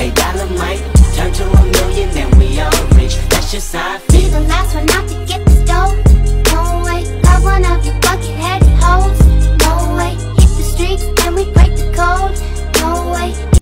$1 might turn to $1 million and we all rich. That's just how I feel.